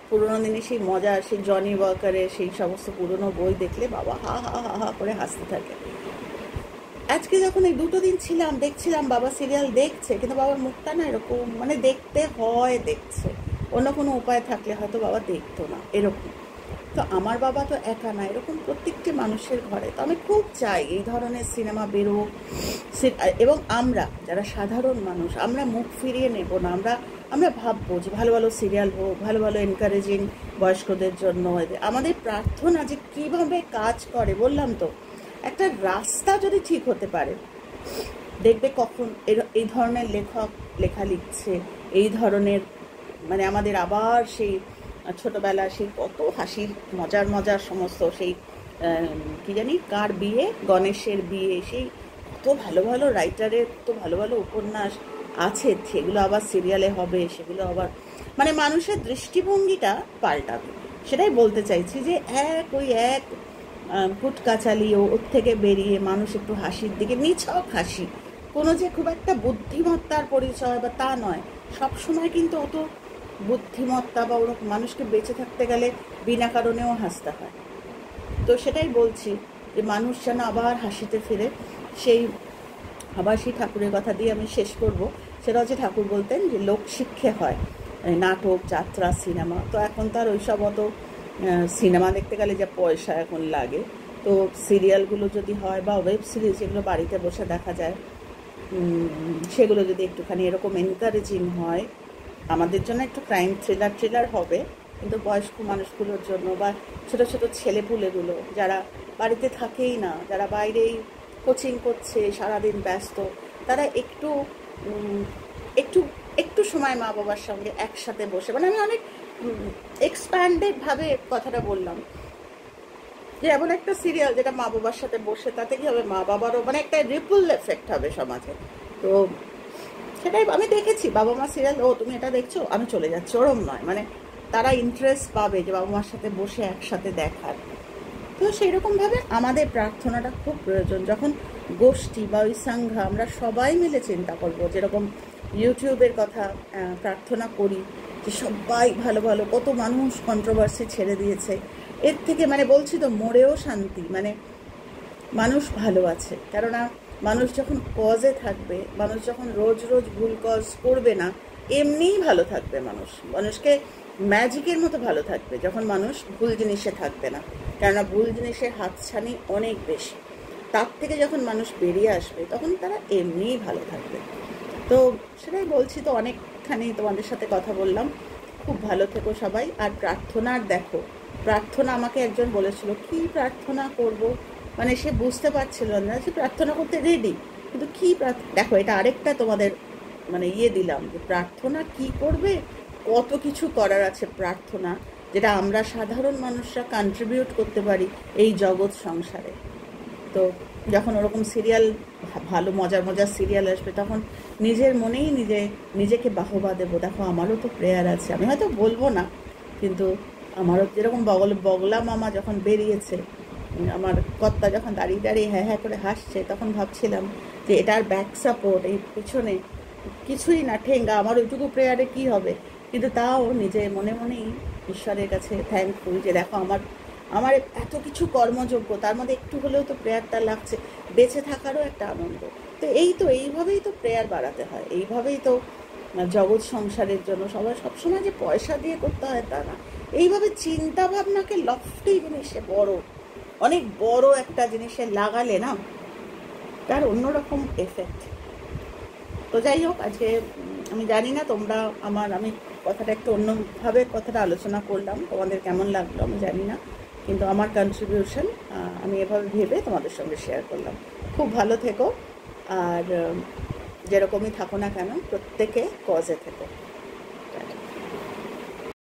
পুরোনো দিনে সেই মজা, সেই জনি ওয়াকারের সেই সমস্ত পুরোনো বই দেখলে বাবা হা হা হা হা করে হাসতে থাকে। আজকে যখন এই দুটো দিন ছিলাম, দেখছিলাম বাবা সিরিয়াল দেখছে, কিন্তু বাবার মুখটা না এরকম, মানে দেখতে হয়, দেখছে, অন্য কোনো উপায় থাকলে হয়তো বাবা দেখতো না, এরকম। তো আমার বাবা তো একা না, এরকম প্রত্যেকটি মানুষের ঘরে। তো আমি খুব চাই এই ধরনের সিনেমা বেরোক, এবং আমরা যারা সাধারণ মানুষ আমরা মুখ ফিরিয়ে নেব না। আমরা আমরা ভাববো যে ভালো ভালো সিরিয়াল হোক, ভালো ভালো এনকারেজিং বয়স্কদের জন্য। আমাদের প্রার্থনা যে কীভাবে কাজ করে, বললাম তো, একটা রাস্তা যদি ঠিক হতে পারে, দেখবে কখন এই ধরনের লেখক লেখা লিখছে, এই ধরনের মানে আমাদের আবার সেই ছোটবেলা সেই কত হাসির মজার মজার সমস্ত সেই কি জানি কার বিয়ে, গণেশের বিয়ে, সেই কত ভালো ভালো রাইটারের কত ভালো ভালো উপন্যাস আছে, সেগুলো আবার সিরিয়ালে হবে, সেগুলো আবার মানে মানুষের দৃষ্টিভঙ্গিটা পাল্টাবে। সেটাই বলতে চাইছি যে এক ওই এক কুটকাচালি ও ওর থেকে বেরিয়ে মানুষ একটু হাসির দিকে, নিছক হাসি, কোনো যে খুব একটা বুদ্ধিমত্তার পরিচয় বা তা নয়। সবসময় কিন্তু অত বুদ্ধিমত্তা বা ওরকম মানুষকে বেঁচে থাকতে গেলে বিনা কারণেও হাসতে হয়। তো সেটাই বলছি যে মানুষ যেন আবার হাসিতে ফিরে। সেই আবার সেই ঠাকুরের কথা দিয়ে আমি শেষ করব। সেটা হচ্ছে ঠাকুর বলতেন যে লোকশিক্ষে হয় নাটক, যাত্রা, সিনেমা। তো এখন তার ওইসব অত সিনেমা দেখতে গেলে যা পয়সা এখন লাগে, তো সিরিয়ালগুলো যদি হয় বা ওয়েব সিরিজ যেগুলো বাড়িতে বসে দেখা যায়, সেগুলো যদি একটুখানি এরকম এনকারেজিং হয়, আমাদের জন্য একটু ক্রাইম থ্রিলার থ্রিলার হবে, কিন্তু বয়স্ক মানুষগুলোর জন্য বা ছোটো ছোটো ছেলেপুলেগুলো যারা বাড়িতে থাকেই না, যারা বাইরেই কোচিং করছে, সারাদিন ব্যস্ত, তারা একটু একটু একটু সময় মা বাবার সঙ্গে একসাথে বসে, মানে আমি অনেক এক্সপ্যান্ডেডভাবে কথাটা বললাম, যে এমন একটা সিরিয়াল যেটা মা বাবার সাথে বসে, তাতে কি হবে, মা বাবারও মানে একটা রিপল এফেক্ট হবে সমাজে। তো সেটাই আমি দেখেছি, বাবা মা সিরিয়াল, ও তুমি এটা দেখছো, আমি চলে যাচ্ছি, ওরম নয়, মানে তারা ইন্টারেস্ট পাবে যে বাবা মার সাথে বসে একসাথে দেখার। তো সেই রকমভাবে আমাদের প্রার্থনাটা খুব প্রয়োজন। যখন গোষ্ঠী বা ওই সংঘ আমরা সবাই মিলে চিন্তা করবো, যেরকম ইউটিউবের কথা প্রার্থনা করি যে সবাই ভালো ভালো, কত মানুষ কন্ট্রোভার্সি ছেড়ে দিয়েছে, এর থেকে মানে বলছি তো মরেও শান্তি, মানে মানুষ ভালো আছে। কেননা মানুষ যখন কজে থাকবে, মানুষ যখন রোজ রোজ ভুল কজ করবে না, এমনিই ভালো থাকবে মানুষ, মানুষকে ম্যাজিকের মতো ভালো থাকবে যখন মানুষ ভুল জিনিসে থাকবে না। কেননা ভুল জিনিসের হাতছানি অনেক বেশি, তার থেকে যখন মানুষ বেরিয়ে আসবে তখন তারা এমনিই ভালো থাকবে। তো সেটাই বলছি, তো অনেকখানি তোমাদের সাথে কথা বললাম। খুব ভালো থেকো সবাই। আর প্রার্থনার দেখো, প্রার্থনা আমাকে একজন বলেছিল কি প্রার্থনা করব, মানে সে বুঝতে পারছিল না, সে প্রার্থনা করতে রেডি, কিন্তু কী প্রার্থনা, দেখো এটা আরেকটা তোমাদের মানে ইয়ে দিলাম যে প্রার্থনা কি করবে, কত কিছু করার আছে প্রার্থনা, যেটা আমরা সাধারণ মানুষরা কন্ট্রিবিউট করতে পারি এই জগৎ সংসারে। তো যখন ওরকম সিরিয়াল, ভালো মজার মজার সিরিয়াল আসবে, তখন নিজের মনেই নিজে নিজেকে বাহবা দেবো, দেখো আমারও তো প্রেয়ার আছে। আমি হয়তো বলবো না, কিন্তু আমারও যেরকম বগল বগলা মামা যখন বেরিয়েছে, আমার কর্তা যখন দাঁড়িয়ে দাঁড়িয়ে হ্যাঁ হ্যাঁ করে হাসছে, তখন ভাবছিলাম যে এটার ব্যাক সাপোর্ট, এই পিছনে কিছুই না, ঠেঙ্গা, আমার ওইটুকু প্রেয়ারে কি হবে, কিন্তু তাও নিজে মনে মনেই ঈশ্বরের কাছে থ্যাঙ্কফুল যে দেখো আমার আমার এত কিছু কর্মযোগ্য, তার মধ্যে একটু হলেও তো প্রেয়ারটা লাগছে, বেঁচে থাকারও একটা আনন্দ। তো এই তো এইভাবেই তো প্রেয়ার বাড়াতে হয়, এইভাবেই তো জগৎ সংসারের জন্য সবাই সবসময় যে পয়সা দিয়ে করতে হয় তা না, এইভাবে চিন্তা ভাবনাকে লফটি জিনিসে বড়, অনেক বড় একটা জিনিসে লাগালে না তার অন্যরকম এফেক্ট। তো যাই হোক, আজকে আমি জানি না তোমরা আমার, আমি কথাটা একটু অন্যভাবে কথাটা আলোচনা করলাম, তোমাদের কেমন লাগলো আমি জানি না, কিন্তু আমার কন্ট্রিবিউশন আমি এভাবে ভেবে তোমাদের সঙ্গে শেয়ার করলাম। খুব ভালো থেকো, আর যেরকমই থাকো না কেন প্রত্যেকে কজে থেকো।